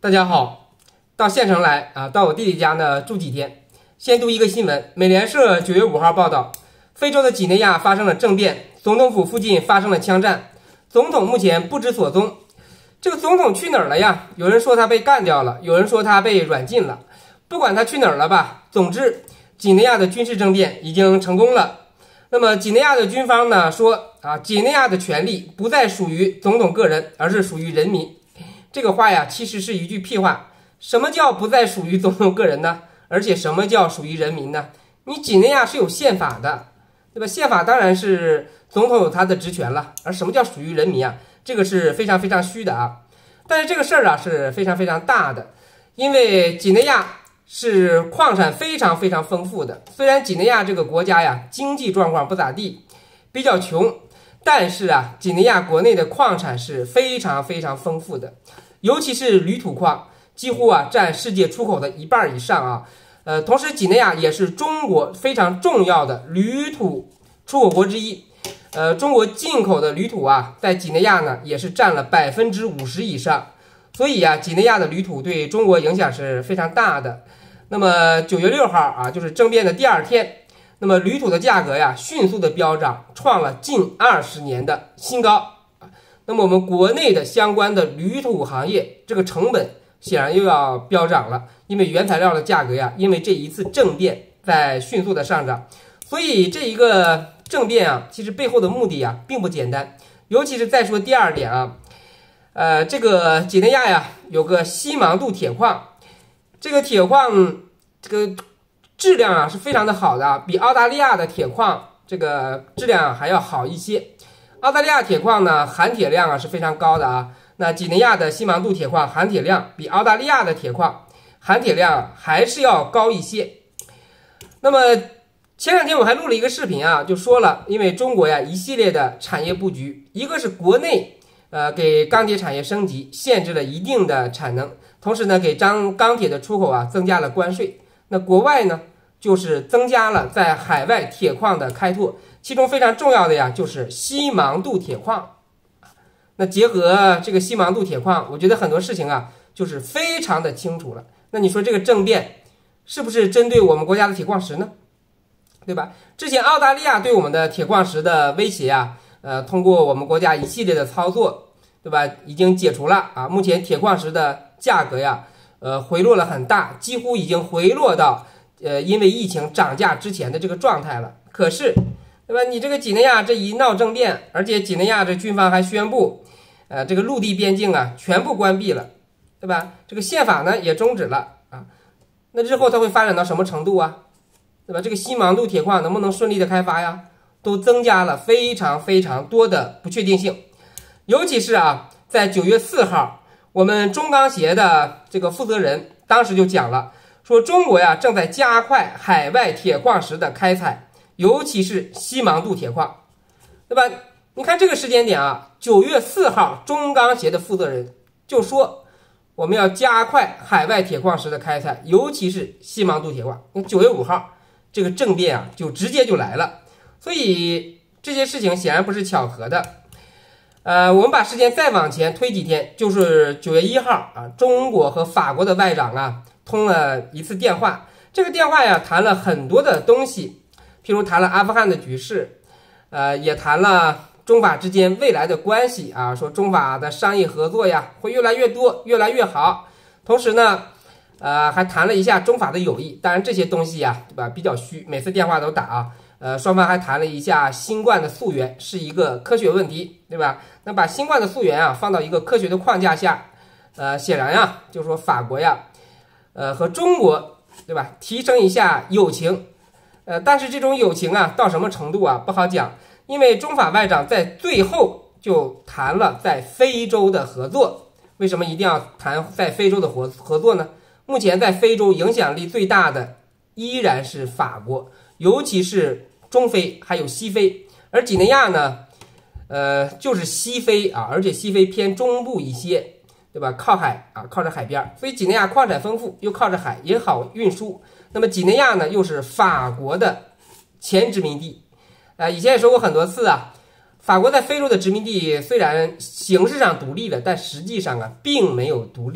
大家好，到县城来啊，到我弟弟家呢住几天。先读一个新闻，美联社9月5号报道，非洲的几内亚发生了政变，总统府附近发生了枪战，总统目前不知所踪。这个总统去哪儿了呀？有人说他被干掉了，有人说他被软禁了。不管他去哪儿了吧，总之几内亚的军事政变已经成功了。那么几内亚的军方呢说啊，几内亚的权力不再属于总统个人，而是属于人民。这个话呀，其实是一句屁话。什么叫不再属于总统个人呢？而且什么叫属于人民呢？你几内亚是有宪法的，对吧？宪法当然是总统有他的职权了，而什么叫属于人民啊？这个是非常非常虚的啊。但是这个事儿啊是非常非常大的，因为几内亚是矿产非常非常丰富的。虽然几内亚这个国家呀经济状况不咋地，比较穷，但是啊，几内亚国内的矿产是非常非常丰富的，尤其是铝土矿，几乎啊占世界出口的1半以上啊。同时几内亚也是中国非常重要的铝土出口国之一。中国进口的铝土啊，在几内亚呢也是占了50%以上，所以啊，几内亚的铝土对中国影响是非常大的。那么9月6号啊，就是政变的第2天，那么铝土的价格呀迅速的飙涨，创了近20年的新高。那么我们国内的相关的铝土行业，这个成本显然又要飙涨了，因为原材料的价格呀，因为这一次政变在迅速的上涨，所以这一个政变啊，其实背后的目的啊并不简单。尤其是再说第2点啊，这个几内亚呀有个西芒杜铁矿，这个铁矿这个质量啊是非常的好的啊，比澳大利亚的铁矿这个质量还要好一些。澳大利亚铁矿呢含铁量啊是非常高的啊，那几内亚的西芒杜铁矿含铁量比澳大利亚的铁矿含铁量还是要高一些。那么前2天我还录了一个视频啊，就说了，因为中国呀一系列的产业布局，一个是国内给钢铁产业升级，限制了一定的产能，同时呢给钢铁的出口啊增加了关税。那国外呢就是增加了在海外铁矿的开拓，其中非常重要的呀就是西芒杜铁矿。那结合这个西芒杜铁矿，我觉得很多事情啊就是非常的清楚了。那你说这个政变是不是针对我们国家的铁矿石呢？对吧？之前澳大利亚对我们的铁矿石的威胁啊，通过我们国家一系列的操作，对吧，已经解除了啊。目前铁矿石的价格呀，回落了很大，几乎已经回落到因为疫情涨价之前的这个状态了。可是，对吧？你这个几内亚这一闹政变，而且几内亚这军方还宣布，这个陆地边境啊全部关闭了，对吧？这个宪法呢也终止了啊。那日后它会发展到什么程度啊？对吧？这个西芒杜铁矿能不能顺利的开发呀？都增加了非常非常多的不确定性。尤其是啊，在9月4号，我们中钢协的这个负责人当时就讲了，说中国呀正在加快海外铁矿石的开采，尤其是西芒杜铁矿，对吧？你看这个时间点啊，9月4号，中钢协的负责人就说，我们要加快海外铁矿石的开采，尤其是西芒杜铁矿。9月5号。这个政变啊，就直接就来了，所以这些事情显然不是巧合的。我们把时间再往前推几天，就是9月1号啊，中国和法国的外长啊通了一次电话。这个电话呀，谈了很多的东西，譬如谈了阿富汗的局势，也谈了中法之间未来的关系啊，说中法的商业合作呀会越来越多，越来越好。同时呢，还谈了一下中法的友谊，当然这些东西呀，对吧，比较虚，每次电话都打啊。双方还谈了一下新冠的溯源是一个科学问题，对吧？那把新冠的溯源啊放到一个科学的框架下，显然呀，就是说法国呀，和中国，对吧，提升一下友情，但是这种友情啊到什么程度啊不好讲，因为中法外长在最后就谈了在非洲的合作。为什么一定要谈在非洲的合作呢？目前在非洲影响力最大的依然是法国，尤其是中非还有西非，而几内亚呢，就是西非啊，而且西非偏中部一些，对吧？靠海啊，靠着海边，所以几内亚矿产丰富，又靠着海，也好运输。那么几内亚呢，又是法国的前殖民地，以前也说过很多次啊，法国在非洲的殖民地虽然形式上独立了，但实际上啊并没有独立。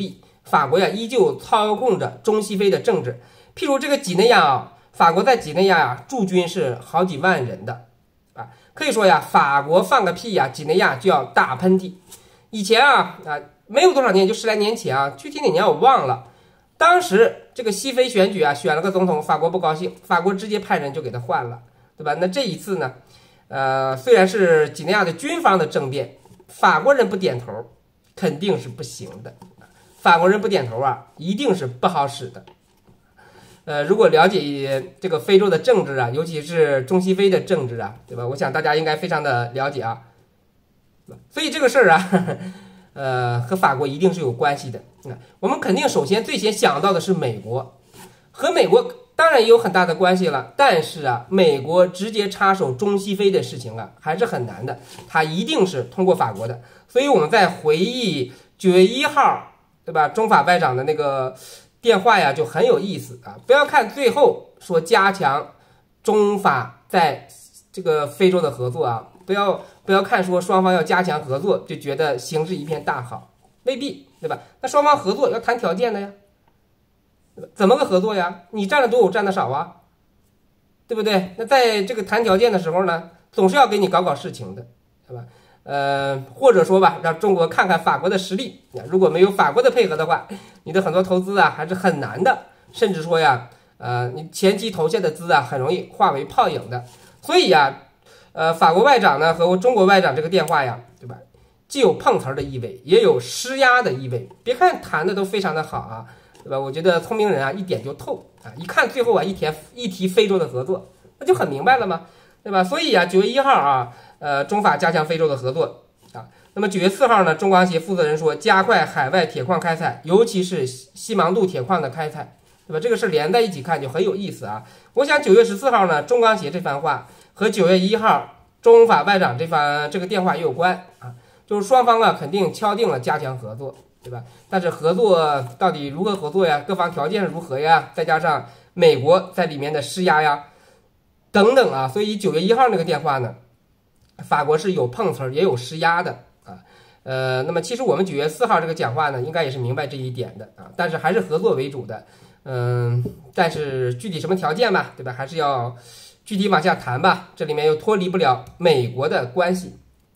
法国呀依旧操控着中西非的政治。譬如这个几内亚啊，法国在几内亚呀驻军是好几万人的啊，可以说呀，法国放个屁呀，几内亚就要打喷嚏。以前没有多少年，就10来年前啊，具体哪年我忘了。当时这个西非选举啊，选了个总统，法国不高兴，法国直接派人就给他换了，对吧？那这一次呢，虽然是几内亚的军方的政变，法国人不点头，肯定是不行的。法国人不点头啊，一定是不好使的。如果了解这个非洲的政治啊，尤其是中西非的政治啊，对吧？我想大家应该非常的了解啊。所以这个事儿啊，和法国一定是有关系的。我们肯定首先最先想到的是美国，和美国当然也有很大的关系了。但是啊，美国直接插手中西非的事情啊，还是很难的。它一定是通过法国的。所以我们在回忆9月1号，对吧？中法外长的那个电话呀，就很有意思啊！不要看最后说加强中法在这个非洲的合作啊，不要看说双方要加强合作就觉得形势一片大好，未必，对吧？那双方合作要谈条件的呀，怎么个合作呀？你占的多，我占的少啊，对不对？那在这个谈条件的时候呢，总是要给你搞事情的，对吧？或者说吧，让中国看看法国的实力。如果没有法国的配合的话，你的很多投资啊还是很难的，甚至说呀，你前期投下的资啊很容易化为泡影的。所以呀，法国外长呢和中国外长这个电话呀，对吧？既有碰瓷儿的意味，也有施压的意味。别看谈的都非常的好啊，对吧？我觉得聪明人啊一点就透啊，一看最后啊一提非洲的合作，那就很明白了嘛，对吧？所以啊，9月1号啊。中法加强非洲的合作啊。那么9月4号呢，中钢协负责人说，加快海外铁矿开采，尤其是西芒杜铁矿的开采，对吧？这个事连在一起看就很有意思啊。我想9月14号呢，中钢协这番话和9月1号中法外长这个电话也有关啊，就是双方啊肯定敲定了加强合作，对吧？但是合作到底如何合作呀？各方条件如何呀？再加上美国在里面的施压呀，等等啊，所以9月1号那个电话呢，法国是有碰瓷儿也有施压的啊，那么其实我们9月4号这个讲话呢，应该也是明白这一点的啊，但是还是合作为主的，但是具体什么条件吧，对吧？还是要具体往下谈吧，这里面又脱离不了美国的关系。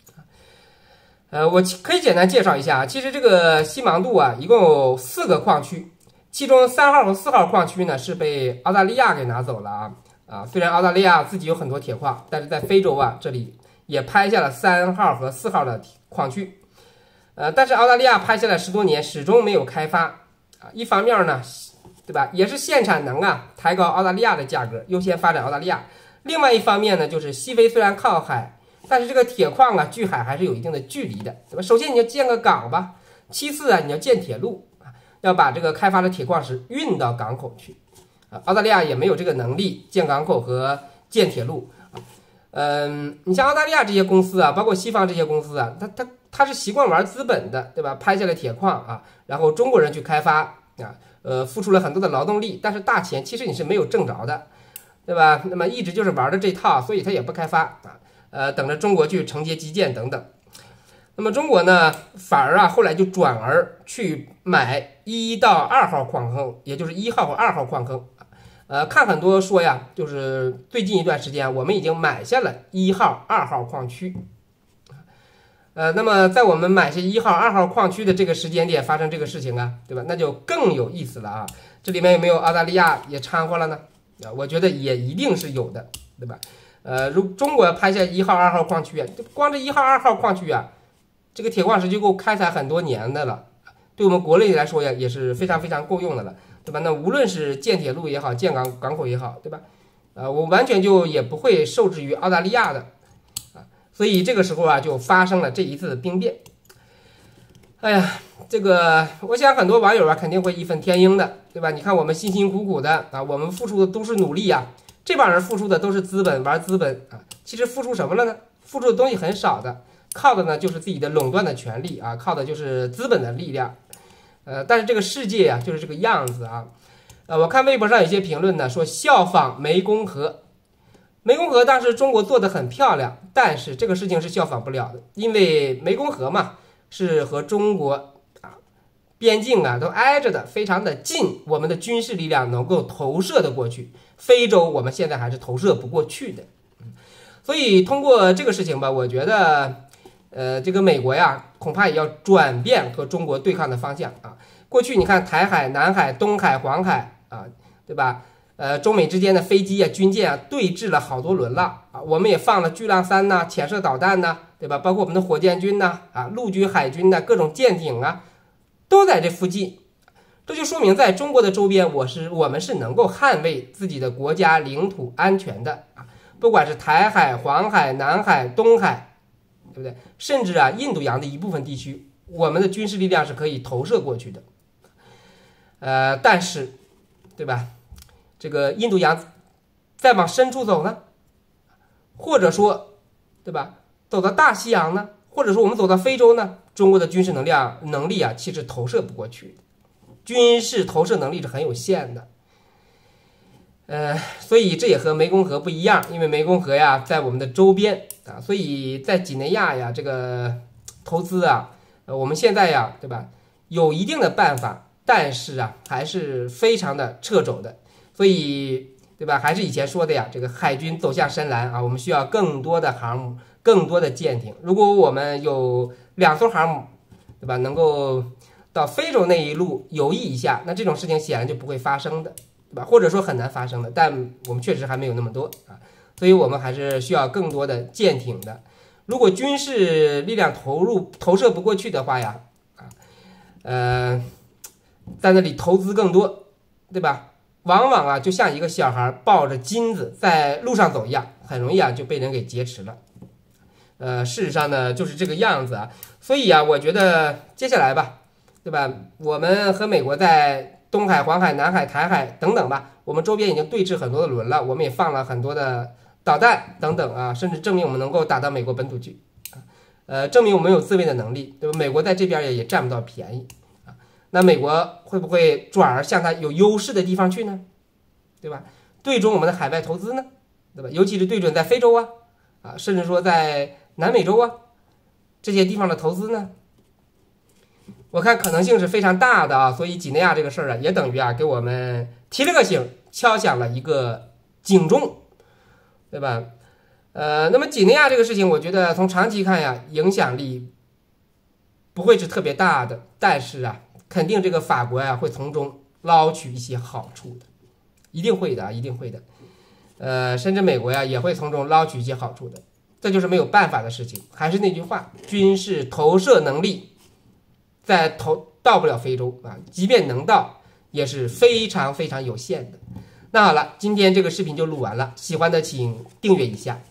我可以简单介绍一下，其实这个西芒杜啊，一共有4个矿区，其中3号和4号矿区呢是被澳大利亚给拿走了啊，虽然澳大利亚自己有很多铁矿，但是在非洲啊这里也拍下了3号和4号的矿区，但是澳大利亚拍下来10多年，始终没有开发啊。一方面呢，对吧，也是限产能啊，抬高澳大利亚的价格，优先发展澳大利亚。另外一方面呢，就是西非虽然靠海，但是这个铁矿啊，距海还是有一定的距离的，对吧？首先你要建个港吧，其次啊，你要建铁路啊，要把这个开发的铁矿石运到港口去啊。澳大利亚也没有这个能力建港口和建铁路。你像澳大利亚这些公司啊，包括西方这些公司啊，它是习惯玩资本的，对吧？拍下来铁矿啊，然后中国人去开发啊，付出了很多的劳动力，但是大钱其实你是没有挣着的，对吧？那么一直就是玩的这套，所以它也不开发啊，等着中国去承接基建等等。那么中国呢，反而啊后来就转而去买1到2号矿坑，也就是1号和2号矿坑。看很多说呀，就是最近一段时间，我们已经买下了1号、2号矿区。那么在我们买下1号、2号矿区的这个时间点发生这个事情啊，对吧？那就更有意思了啊！这里面有没有澳大利亚也掺和了呢？我觉得也一定是有的，对吧？如中国拍下1号、2号矿区啊，光这1号、2号矿区啊，这个铁矿石就够开采很多年的了，对我们国内来说呀，也是非常非常够用的了。对吧？那无论是建铁路也好，建港口也好，对吧？我完全就也不会受制于澳大利亚的啊，所以这个时候啊，就发生了这一次兵变。哎呀，这个我想很多网友啊肯定会义愤填膺的，对吧？你看我们辛辛苦苦的啊，我们付出的都是努力啊，这帮人付出的都是资本，玩资本啊，其实付出什么了呢？付出的东西很少的，靠的呢就是自己的垄断的权利啊，靠的就是资本的力量。但是这个世界啊，就是这个样子啊。我看微博上有些评论呢，说效仿湄公河。湄公河当时中国做的很漂亮，但是这个事情是效仿不了的，因为湄公河嘛，是和中国啊边境啊都挨着的，非常的近，我们的军事力量能够投射的过去。非洲我们现在还是投射不过去的，所以通过这个事情吧，我觉得，这个美国呀，恐怕也要转变和中国对抗的方向啊。过去你看台海、南海、东海、黄海啊，对吧？中美之间的飞机啊、军舰啊对峙了好多轮了啊，我们也放了巨浪3呐、潜射导弹呐，对吧？包括我们的火箭军呐、陆军、海军的各种舰艇啊，都在这附近。这就说明，在中国的周边，我们是能够捍卫自己的国家领土安全的啊，不管是台海、黄海、南海、东海，对不对？甚至啊，印度洋的一部分地区，我们的军事力量是可以投射过去的。但是，对吧？这个印度洋再往深处走呢，或者说，对吧？走到大西洋呢，或者说我们走到非洲呢，中国的军事能力啊，其实投射不过去的。军事投射能力是很有限的，所以这也和湄公河不一样，因为湄公河呀在我们的周边啊，所以在几内亚呀这个投资啊，我们现在呀，对吧，有一定的办法，但是啊还是非常的掣肘的，所以对吧，还是以前说的呀，这个海军走向深蓝啊，我们需要更多的航母，更多的舰艇。如果我们有2艘航母，对吧，能够到非洲那一路游弋一下，那这种事情显然就不会发生的，对吧？或者说很难发生的，但我们确实还没有那么多啊，所以我们还是需要更多的舰艇的。如果军事力量投射不过去的话呀，在那里投资更多，对吧？往往啊就像一个小孩抱着金子在路上走一样，很容易啊就被人给劫持了。事实上呢就是这个样子啊，所以啊，我觉得接下来吧。对吧？我们和美国在东海、黄海、南海、台海等等吧，我们周边已经对峙很多的轮了，我们也放了很多的导弹等等啊，甚至证明我们能够打到美国本土去，证明我们有自卫的能力，对吧？美国在这边也占不到便宜啊，那美国会不会转而向它有优势的地方去呢？对吧？对准我们的海外投资呢？对吧？尤其是对准在非洲啊，甚至说在南美洲啊这些地方的投资呢？我看可能性是非常大的啊，所以几内亚这个事儿啊，也等于啊给我们提了个醒，敲响了一个警钟，对吧？那么几内亚这个事情，我觉得从长期看呀，影响力不会是特别大的，但是啊，肯定这个法国呀会从中捞取一些好处的，一定会的啊，一定会的。甚至美国呀也会从中捞取一些好处的，这就是没有办法的事情。还是那句话，军事投射能力。到不了非洲啊，即便能到，也是非常非常有限的。那好了，今天这个视频就录完了，喜欢的请订阅一下。